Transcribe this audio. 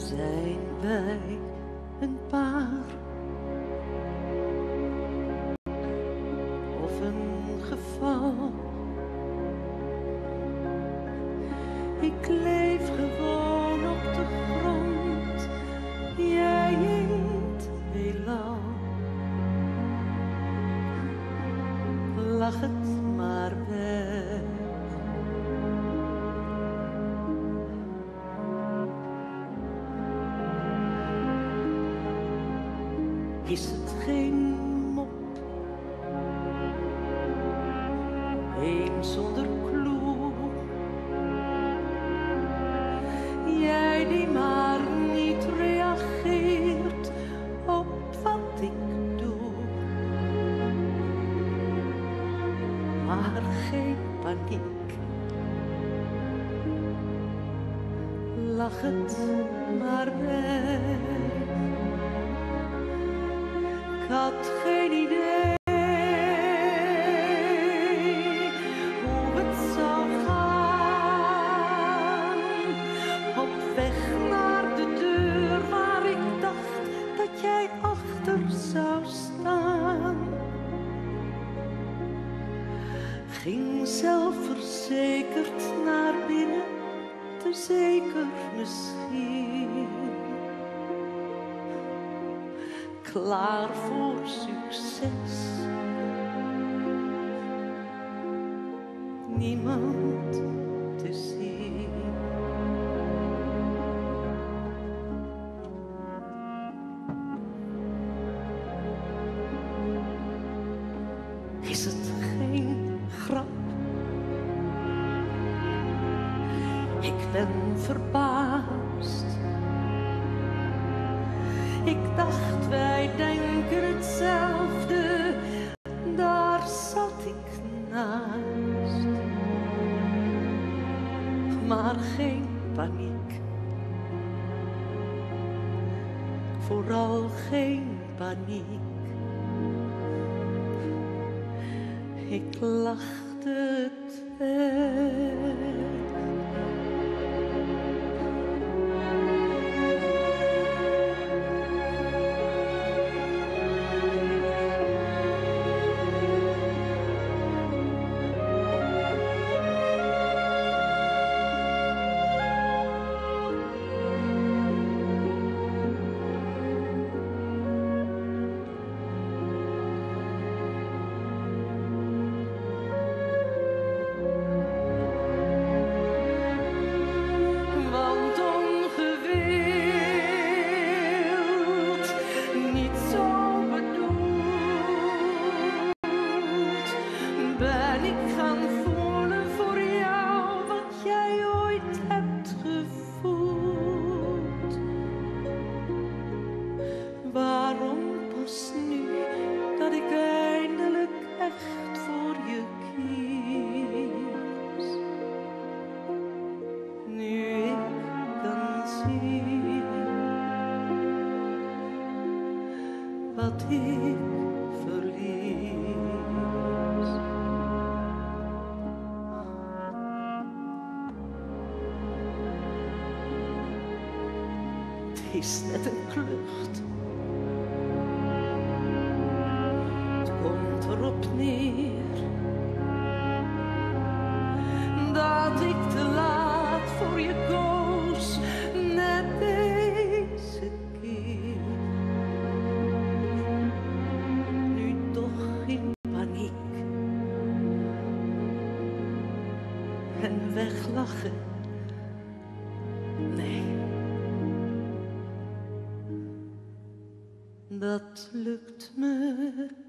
zijn wij een paar of een geval. Ik leef gewoon op de grond, jij in het heelal. Lach het maar weg. Is het geen mop? Eén zonder clue. Jij die maar niet reageert op wat ik doe. Maar geen paniek. Lach het maar weg. Ik had geen idee hoe het zou gaan. Op weg naar de deur waar ik dacht dat jij achter zou staan. Ging zelfverzekerd naar binnen, te zeker misschien. Klaar voor succes. Niemand te zien. Is het geen grap? Ik ben verbaasd. Ik dacht wij denken hetzelfde, daar zat ik naast. Maar geen paniek, vooral geen paniek. Ik lachte het weg. Ben ik gaan voelen voor jou wat jij ooit hebt gevoeld? Waarom pas nu dat ik eindelijk echt voor je kies? Nu ik kan zien wat ik verlies. Het is net een klucht. Het komt erop neer dat ik te laat voor je koos, net deze keer. Nu toch in paniek en weglachen. Nee. Dat lukt me